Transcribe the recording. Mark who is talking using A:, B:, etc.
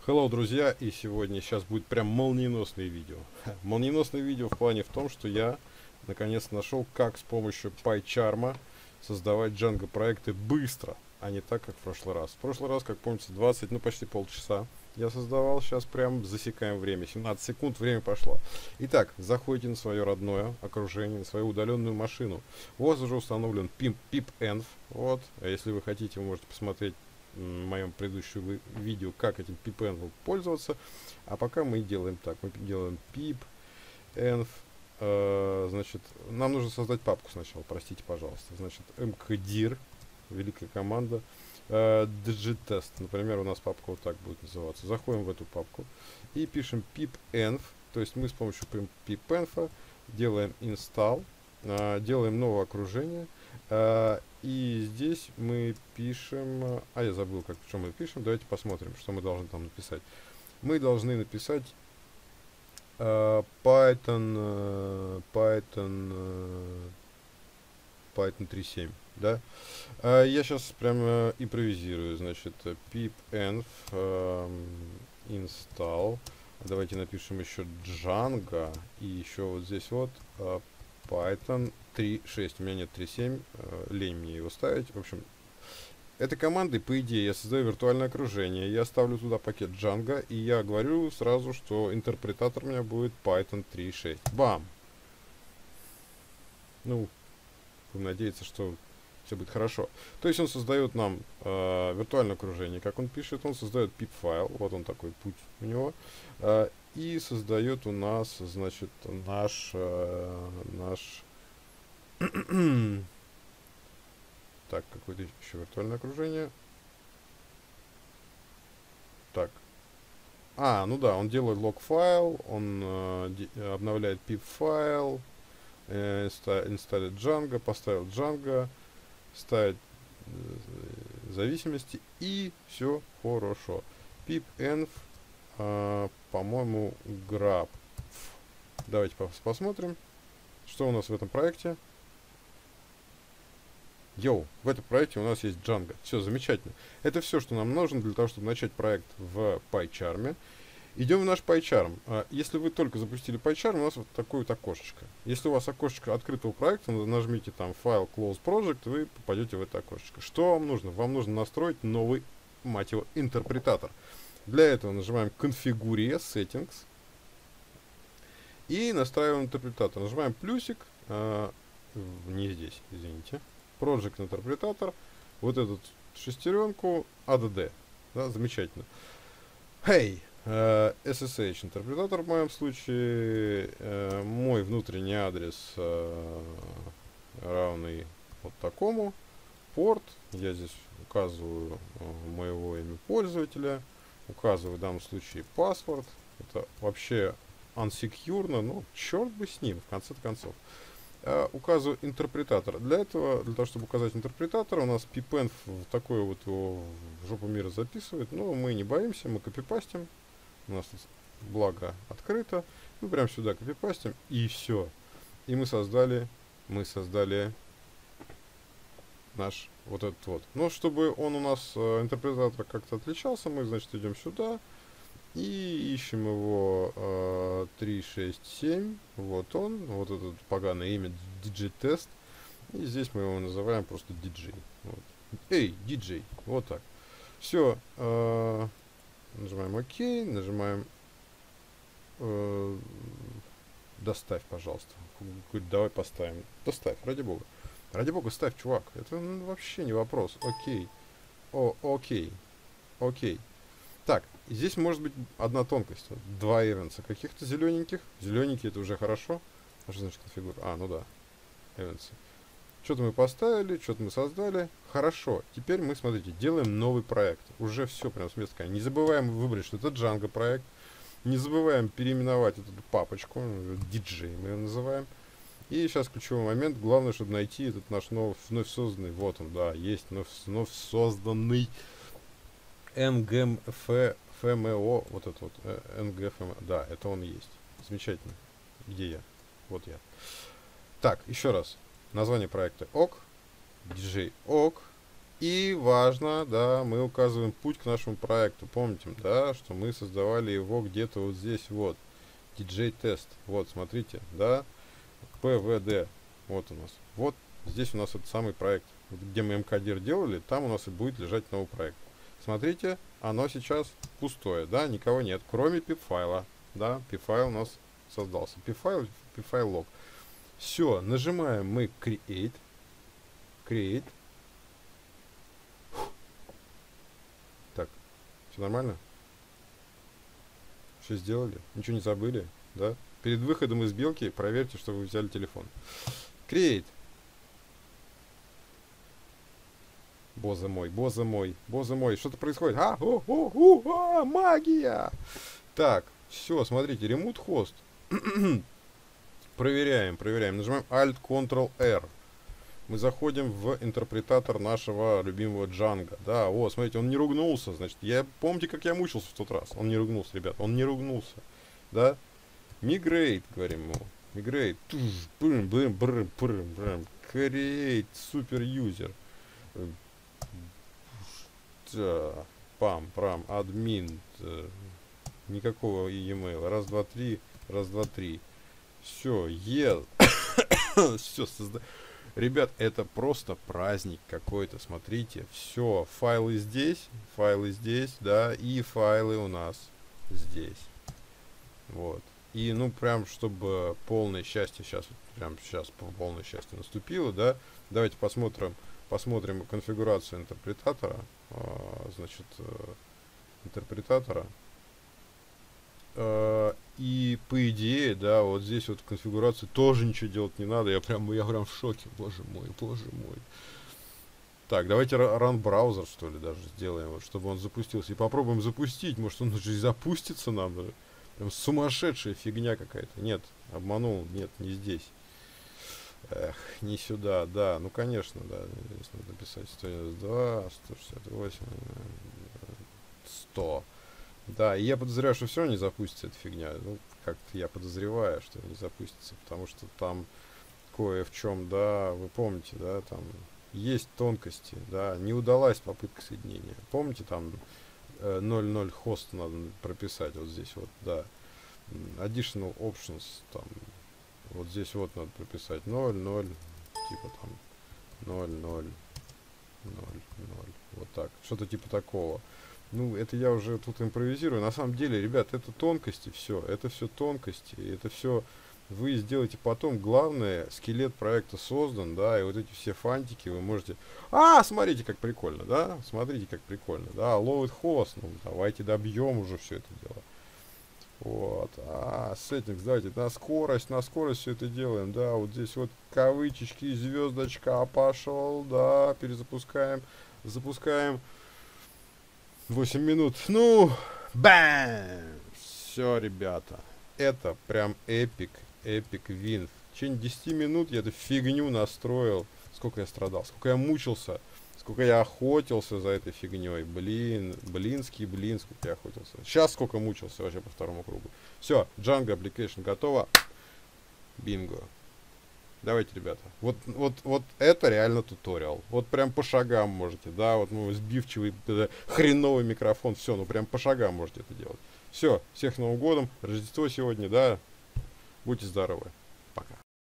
A: Hello, друзья, и сегодня сейчас будет прям молниеносное видео. Молниеносное видео в плане в том, что я наконец нашел, как с помощью PyCharm создавать Django проекты быстро, а не так, как в прошлый раз. В прошлый раз, как помните, 20, ну почти полчаса я создавал, сейчас прям засекаем время, 17 секунд, время пошло. Итак, заходите на свое родное окружение, на свою удаленную машину. У вас уже установлен pipenv, вот, а если вы хотите, вы можете посмотреть в моем предыдущем видео, как этим pipenv пользоваться. А пока мы делаем так, мы делаем pipenv, значит, нам нужно создать папку сначала, простите, пожалуйста. Значит, mkdir, великая команда, digitest, например, у нас папка вот так будет называться. Заходим в эту папку и пишем pipenv, то есть мы с помощью pipenv делаем install, делаем новое окружение, и здесь мы пишем, я забыл, что мы пишем, давайте посмотрим, что мы должны там написать. Мы должны написать Python 3.7, да? Я сейчас прямо импровизирую, значит, pipenv install. Давайте напишем еще Django, и еще вот здесь вот Python 3.6. У меня нет 3.7, лень мне его ставить. В общем, этой командой, по идее, я создаю виртуальное окружение, я ставлю туда пакет Django, и я говорю сразу, что интерпретатор у меня будет Python 3.6. Бам! Ну, будем надеяться, что все будет хорошо. То есть он создает нам виртуальное окружение, как он пишет, он создает pip-файл, вот он такой путь у него, и создает у нас, значит, наш так, какое-то еще виртуальное окружение. Так. Ну да, он делает лог-файл, он обновляет pip-файл, инсталлит Django, поставил Django, ставит зависимости, и все хорошо. pipenv, по-моему, grab. Давайте посмотрим, что у нас в этом проекте. В этом проекте у нас есть Django. Все замечательно. Это все, что нам нужно для того, чтобы начать проект в PyCharm. Идем в наш PyCharm. Если вы только запустили PyCharm, у нас вот такое вот окошечко. Если у вас окошечко открытого проекта, нажмите там файл Close Project, вы попадете в это окошечко. Что вам нужно? Вам нужно настроить новый, мать его, интерпретатор. Для этого нажимаем Configure Settings и настраиваем интерпретатор. Нажимаем плюсик, не здесь, извините. Project интерпретатор, вот эту шестеренку, add, да, замечательно. SSH интерпретатор в моем случае, мой внутренний адрес равный вот такому, порт, я здесь указываю моего имя пользователя, указываю в данном случае password, это вообще unsecure, но черт бы с ним, в конце концов. Указываю интерпретатор. Для того, чтобы указать интерпретатор, у нас pipenv такой вот его в жопу мира записывает, но мы не боимся, мы копипастим. У нас тут благо открыто. Мы прям сюда копипастим, и все. И мы создали наш вот этот вот. Но чтобы он у нас, интерпретатор, как-то отличался, мы, значит, идем сюда и ищем его 367. Вот он, вот это поганое имя digitest. И здесь мы его называем просто DJ. Вот. DJ. Вот так. Все. Нажимаем ОК, нажимаем доставь, пожалуйста. Давай поставим. Доставь, ради бога. Ради бога, ставь, чувак. Это вообще не вопрос. Окей. Окей. Так, здесь может быть одна тонкость. Два эвенса каких-то зелененьких. Зелененькие это уже хорошо. Что значит конфигура? Ну да. Эвенсы. Что-то мы поставили, что-то мы создали. Хорошо. Теперь мы, смотрите, делаем новый проект. Уже все прям с места. Не забываем выбрать, что это Django проект. Не забываем переименовать эту папочку. DJ мы ее называем. И сейчас ключевой момент. Главное, чтобы найти этот наш вновь созданный. Вот он, да, есть вновь созданный ngfmo. Вот это вот. ngfmo. Да, это он и есть. Замечательно. Где я? Вот я. Так, еще раз. Название проекта ок, DJ ок, И важно, да, мы указываем путь к нашему проекту. Помните, да, что мы создавали его где-то вот здесь вот. DJ-тест. Вот, смотрите, да. PVD. Вот у нас. Вот здесь у нас этот самый проект. Где мы мкдир делали, там у нас и будет лежать новый проект. Смотрите, оно сейчас пустое, да, никого нет, кроме pip-файла. Да, pip-файл у нас создался. Pip-файл лог. Все, нажимаем мы Create. Create. Так, все нормально? Все сделали? Ничего не забыли? Да? Перед выходом из белки проверьте, что вы взяли телефон. Create. Боже мой, боже мой, боже мой, что-то происходит. Магия! Так, все, смотрите, Remote Host. Проверяем. Нажимаем Alt-Ctrl-R. Мы заходим в интерпретатор нашего любимого Django. Да, вот, смотрите, он не ругнулся. Значит, помните, как я мучился в тот раз? Он не ругнулся, ребят, он не ругнулся. Да? Migrate, говорим ему. Migrate. Create super user. Прам, админ. Никакого e-mail. Раз, два, три. Все, все, ребят, это просто праздник какой-то. Смотрите, все, файлы здесь, да, и файлы у нас здесь. Вот. И, ну, прям, чтобы полное счастье сейчас полное счастье наступило, да, давайте посмотрим конфигурацию интерпретатора. Значит, интерпретатора. И по идее, да, вот здесь вот в конфигурации тоже ничего делать не надо. Я прям в шоке. Боже мой. Так, давайте run браузер, что ли, даже сделаем, вот, чтобы он запустился. И попробуем запустить. Может, он уже и запустится нам даже. Прям сумасшедшая фигня какая-то. Нет, обманул. Нет, не здесь. Эх, не сюда, да. Ну, конечно, да. Здесь надо написать 192, 168, 100. Да, и я подозреваю, что все равно не запустится эта фигня. Ну, как-то я подозреваю, что не запустится, потому что там кое в чем, да, вы помните, да, там есть тонкости, да, не удалась попытка соединения. Помните, там 0.0 хост надо прописать вот здесь вот, да. Additional options, там, вот здесь вот надо прописать 0.0, типа там 0.0, 0.0, вот так, что-то типа такого. Ну, это я уже тут импровизирую. На самом деле, ребят, это тонкости все. Это все тонкости. Это все вы сделаете потом. Главное, скелет проекта создан, да, и вот эти все фантики вы можете... смотрите, как прикольно, да? Смотрите, как прикольно, да? Load host, ну, давайте добьем уже все это дело. Вот. Settings, давайте на скорость все это делаем, да, вот здесь вот кавычечки, звездочка, пошел, да, перезапускаем, запускаем. 8 минут. Ну, бам! Все, ребята. Это прям эпик вин. В течение 10 минут я эту фигню настроил. Сколько я страдал, сколько я мучился, сколько я охотился за этой фигней. Блин, сколько я охотился. Сейчас сколько мучился вообще по второму кругу. Все, Django Application готово. Бинго. Давайте, ребята. Вот это реально туториал. Вот прям по шагам можете, да, вот сбивчивый, хреновый микрофон, все, ну прям по шагам можете это делать. Все, всех с Новым годом, Рождество сегодня, да, будьте здоровы.